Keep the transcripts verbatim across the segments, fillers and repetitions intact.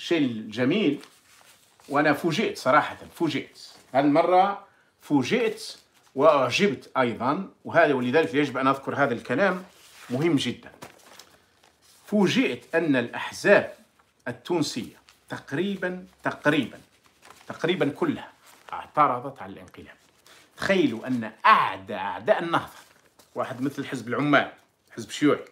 الشيء الجميل، وأنا فوجئت صراحة، فوجئت هذه المرة، فوجئت وأعجبت أيضا، وهذا ولذلك يجب أن أذكر هذا الكلام مهم جدا. فوجئت أن الأحزاب التونسية تقريبا تقريبا تقريبا كلها اعترضت على الانقلاب. تخيلوا أن أعدى أعداء النهضة، واحد مثل حزب العمال، حزب شيوعي،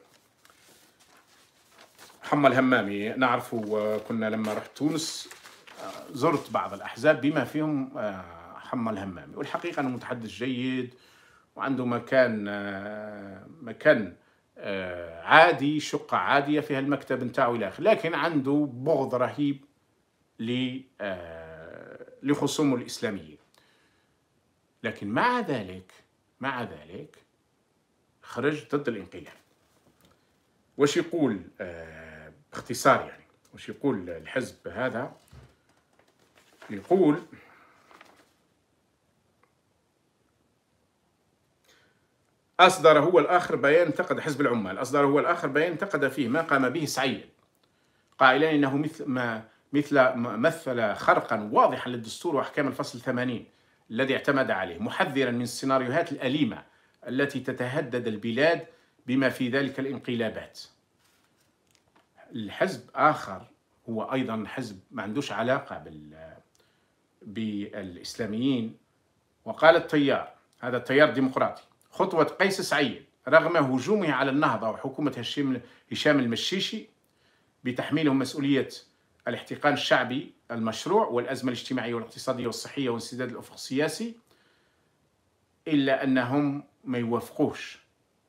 محمد الهمامي نعرفه، كنا لما رحت تونس زرت بعض الأحزاب بما فيهم محمد الهمامي، والحقيقة أنه متحدث جيد وعنده مكان مكان عادي، شقة عادية فيها المكتب نتاعو إلى آخره، لكن عنده بغض رهيب لخصومه الإسلاميين. لكن مع ذلك مع ذلك خرج ضد الانقلاب. وش يقول باختصار يعني، وش يقول الحزب هذا؟ يقول أصدر هو الآخر بيان انتقد حزب العمال، أصدر هو الآخر بيان انتقد فيه ما قام به سعيد، قائلا إنه مثل ما مثل مثل خرقا واضحا للدستور وأحكام الفصل ثمانين الذي اعتمد عليه، محذرا من السيناريوهات الأليمة التي تتهدد البلاد بما في ذلك الانقلابات. الحزب آخر هو أيضا حزب ما عندوش علاقة بال بالإسلاميين، وقال التيار، هذا التيار الديمقراطي، خطوة قيس سعيد رغم هجومه على النهضة وحكومة هشام المشيشي بتحميلهم مسؤولية الاحتقان الشعبي المشروع والأزمة الاجتماعية والاقتصادية والصحية وانسداد الأفق السياسي، إلا أنهم ما يوافقوش.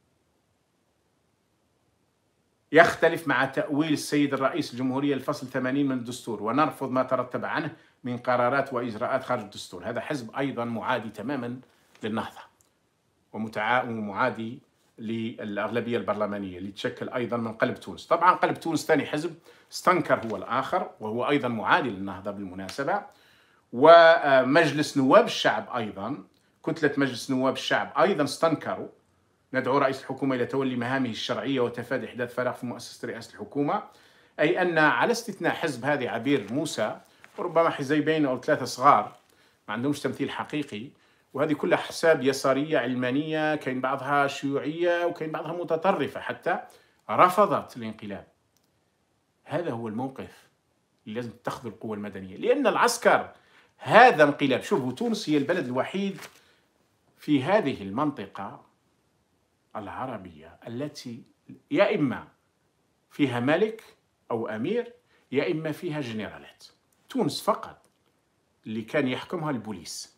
يختلف مع تأويل السيد الرئيس الجمهورية الفصل ثمانين من الدستور، ونرفض ما ترتب عنه من قرارات وإجراءات خارج الدستور. هذا حزب أيضا معادي تماما للنهضة ومعادي للأغلبية البرلمانية اللي تشكل أيضا من قلب تونس. طبعا قلب تونس ثاني حزب استنكر هو الآخر، وهو أيضا معادي للنهضة بالمناسبة. ومجلس نواب الشعب أيضا، كتلة مجلس نواب الشعب أيضا استنكروا. ندعو رئيس الحكومة إلى تولي مهامه الشرعية وتفادي إحداث فراغ في مؤسسة رئاسة الحكومة. أي أن على استثناء حزب هذه عبير موسى وربما حزبين أو ثلاثة صغار ما عندهمش تمثيل حقيقي، وهذه كلها أحزاب يسارية علمانية، كاين بعضها شيوعية وكاين بعضها متطرفة حتى، رفضت الانقلاب. هذا هو الموقف اللي لازم تتخذ القوة المدنية، لأن العسكر هذا انقلاب. شوفوا تونس هي البلد الوحيد في هذه المنطقة العربية التي يا إما فيها ملك أو أمير يا إما فيها جنرالات. تونس فقط اللي كان يحكمها البوليس.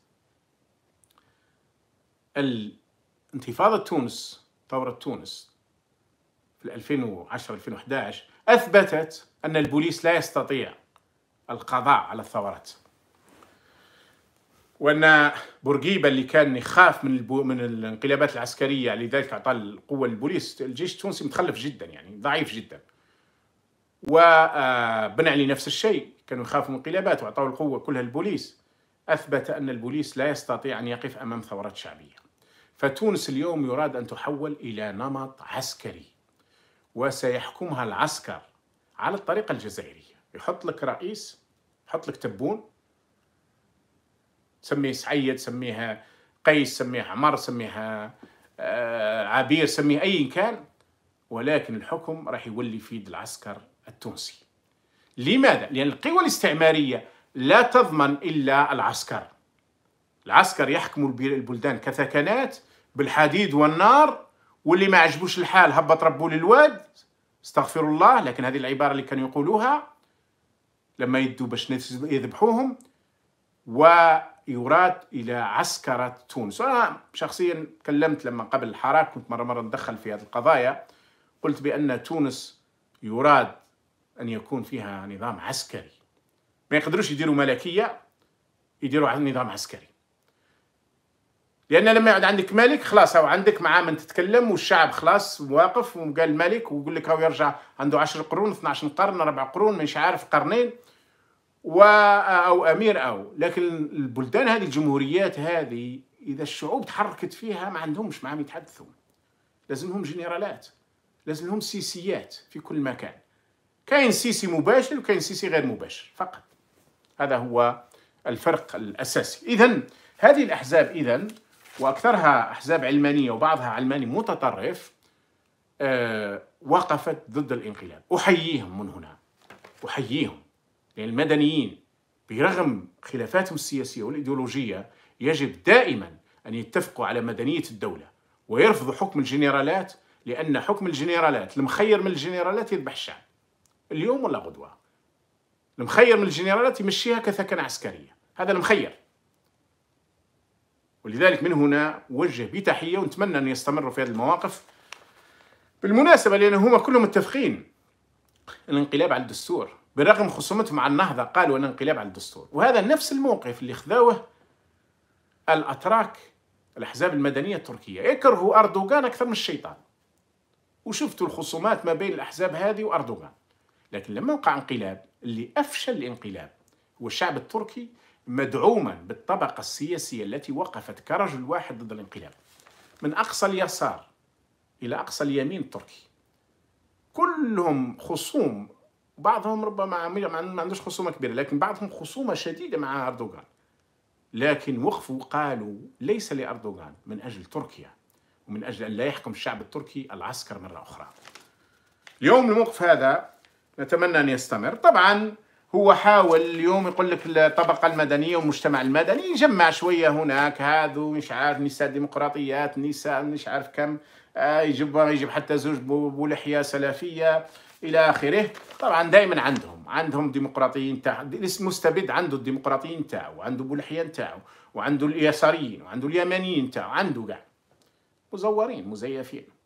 الانتفاضة تونس، ثورة تونس في ألفين وعشرة ألفين وأحد عشر أثبتت أن البوليس لا يستطيع القضاء على الثورات، وأن بورقيبة اللي كان يخاف من البو من الانقلابات العسكرية لذلك أعطى القوة للبوليس. الجيش التونسي متخلف جدا يعني ضعيف جدا. وبن علي نفس الشيء، كانوا يخافوا من الانقلابات وأعطوا القوة كلها للبوليس. أثبت أن البوليس لا يستطيع أن يقف أمام ثورات شعبية. فتونس اليوم يراد أن تحول إلى نمط عسكري، وسيحكمها العسكر على الطريقة الجزائرية. يحط لك رئيس، يحط لك تبون، سميه سعيد، سميها قيس، سميها عمر، سميها عبير، سميها أي كان، ولكن الحكم راح يولي في يد العسكر التونسي. لماذا؟ لأن القوى الاستعمارية لا تضمن إلا العسكر. العسكر يحكموا البلدان كثكنات بالحديد والنار، واللي ما عجبوش الحال هبط ربوا للواد، استغفر الله، لكن هذه العبارة اللي كانوا يقولوها لما يدوا باش يذبحوهم. ويراد إلى عسكرة تونس. أنا شخصيا تكلمت لما قبل الحراك، كنت مرة مرة ندخل في هذه القضايا، قلت بأن تونس يراد أن يكون فيها نظام عسكري. ما يقدروش يديروا ملكية، يديروا نظام عسكري. لأن لما يعد عندك ملك خلاص، أو عندك معاه من تتكلم والشعب خلاص واقف وقال الملك، ويقول لك هو يرجع عنده عشر قرون، اثنا عشر قرن، أربع قرون، مش عارف قرنين، و أو أمير أو. لكن البلدان هذه، الجمهوريات هذه، إذا الشعوب تحركت فيها ما عندهمش معهم يتحدثوا، لازم لهم جنرالات، لازم لهم سيسيات في كل مكان. كاين سيسي مباشر وكاين سيسي غير مباشر فقط. هذا هو الفرق الأساسي. إذن هذه الأحزاب إذن وأكثرها أحزاب علمانية وبعضها علماني متطرف أه وقفت ضد الانقلاب. أحييهم من هنا، أحييهم، لأن المدنيين برغم خلافاتهم السياسية والإيديولوجية يجب دائما أن يتفقوا على مدنية الدولة ويرفضوا حكم الجنرالات، لأن حكم الجنرالات المخير من الجنرالات يذبح الشعب اليوم ولا غدوة. المخير من الجنرالات يمشيها كثكنة عسكرية، هذا المخير. ولذلك من هنا وجه بتحية ونتمنى أن يستمروا في هذه المواقف بالمناسبة، لأن هم كلهم متفقين الانقلاب على الدستور، بالرغم خصومتهم مع النهضة قالوا أن انقلاب على الدستور. وهذا نفس الموقف اللي خذوه الأتراك الأحزاب المدنية التركية، يكرهوا أردوغان أكثر من الشيطان. وشفتوا الخصومات ما بين الأحزاب هذه وأردوغان، لكن لما وقع انقلاب اللي أفشل الانقلاب هو الشعب التركي، مدعوما بالطبقة السياسية التي وقفت كرجل واحد ضد الانقلاب، من أقصى اليسار إلى أقصى اليمين التركي. كلهم خصوم، بعضهم ربما ما عندوش خصومة كبيرة، لكن بعضهم خصومة شديدة مع أردوغان، لكن وقفوا قالوا ليس لأردوغان، من أجل تركيا ومن أجل أن لا يحكم الشعب التركي العسكر مرة أخرى. اليوم الموقف هذا نتمنى أن يستمر. طبعا هو حاول اليوم يقول لك الطبقة المدنية والمجتمع المدني، يجمع شوية هناك هذو مش عارف نساء ديمقراطيات، نساء مش عارف كم، آه يجيب يجيب حتى زوج بولحية سلفية إلى آخره. طبعا دائما عندهم عندهم ديمقراطيين تاع مستبد، عنده الديمقراطيين تاعو، وعنده بولحية تاعو، وعنده اليساريين، وعنده اليمانيين تاعو، عنده كاع مزورين مزيفين.